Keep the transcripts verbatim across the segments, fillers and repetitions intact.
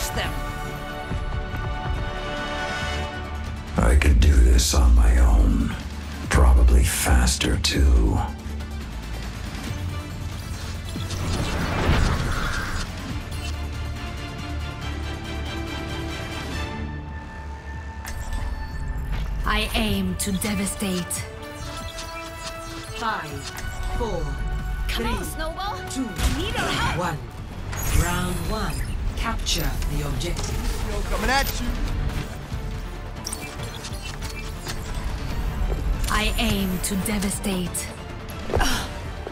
Crush them! I could do this on my own. Probably faster, too. I aim to devastate. Five, four, Come three, on, Snowball! two, Need our help! one. Round one. Capture the objective. Yo, coming at you. I aim to devastate. Ugh.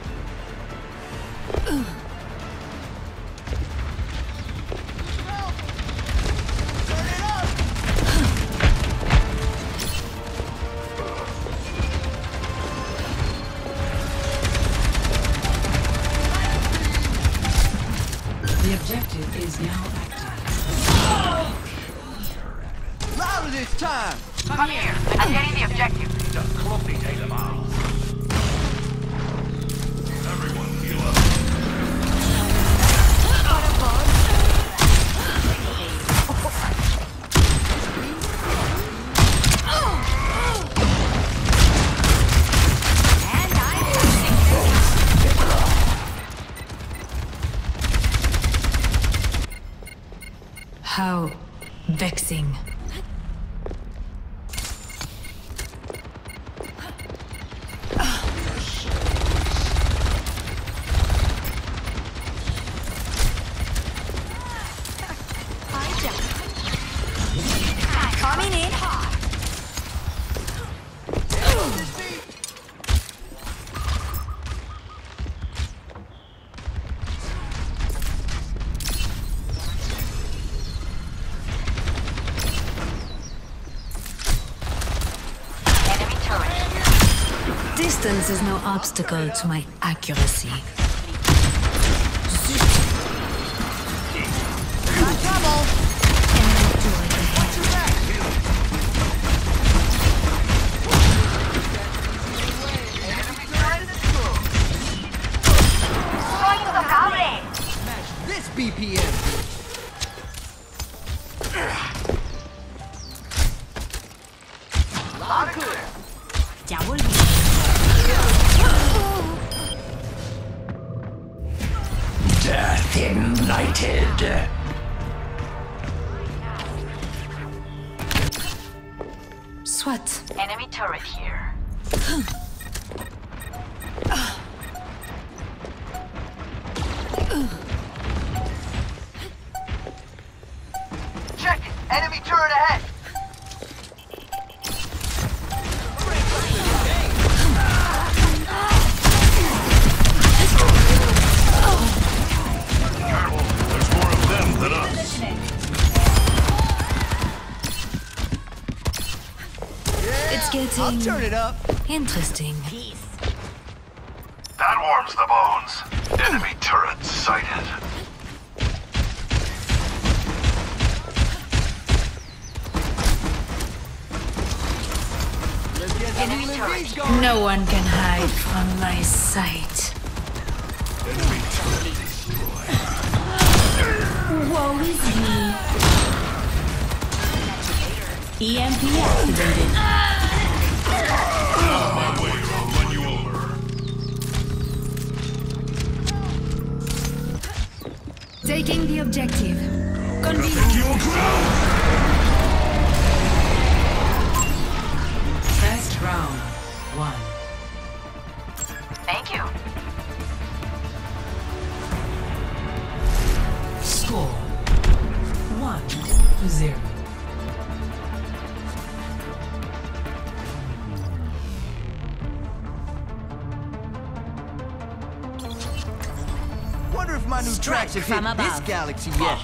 Ugh. The objective is now active. Louder this time. Come here. I'm getting the objective. Just closely take them out. Everyone heal up. And I'm losing. How vexing. Coming in hot. Enemy turret. Distance is no obstacle to my accuracy. Got trouble. Enemy turret ahead. Destroying the cable. This B P M. Loud and clear. Ya volví. Death ignited. Soit. Enemy turret here. Check it. Enemy turret ahead. Careful, there's more of them than us. It's I'll getting turn it up. interesting. That warms the bones. Enemy turret sighted. Let's get the Enemy healing turret. beast going. No one can hide from my sight. Enemy turret destroyed. Woe is me. E M P activated. Out of my way or I'll run you over. Taking the objective. Convenient. Take your ground. First round. One. Thank you. Score. One to zero. Wonder if my new Strike tracks have from hit this above. galaxy yet.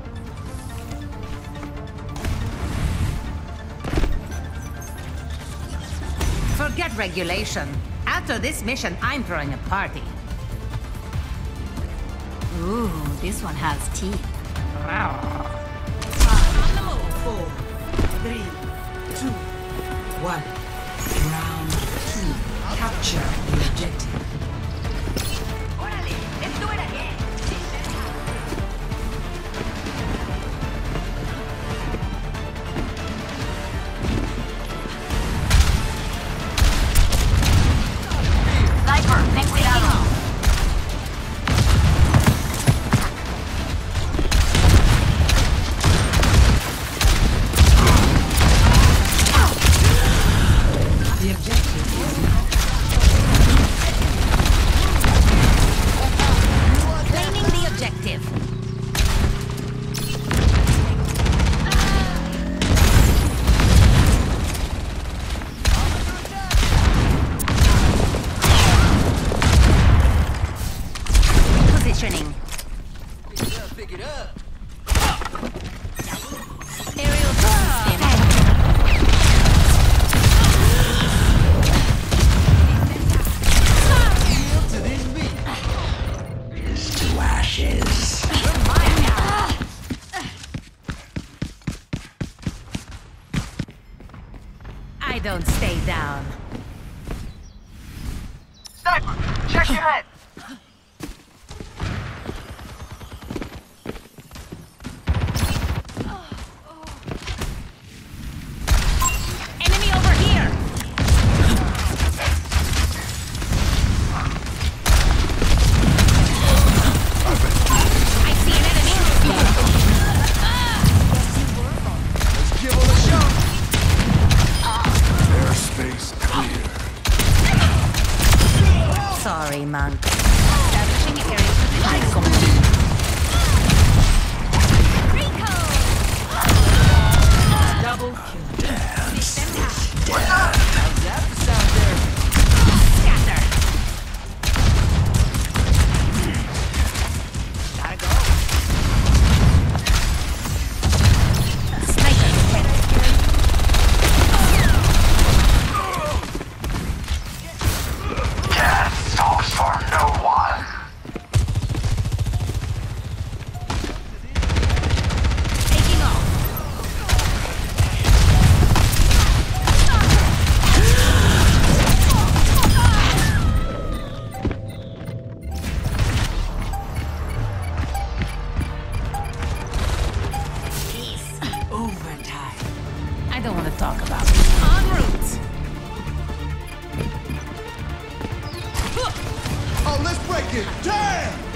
Forget regulation. After this mission, I'm throwing a party. Ooh, this one has teeth. Four, three, two, one. Round two. Capture the objective. Órale, let's do it again. don't stay down. Sniper, check your head. Enemy over here! I see an enemy! Let's give him a shot. Airspace clear. Sorry, monk. Establishing area position. Double kill. How's that sound there? Scatter! Gotta go. Sniper hit. Gas stops for no one. Taking off. Overtime. I don't want to talk about it. En route. Oh, let's break it. Damn!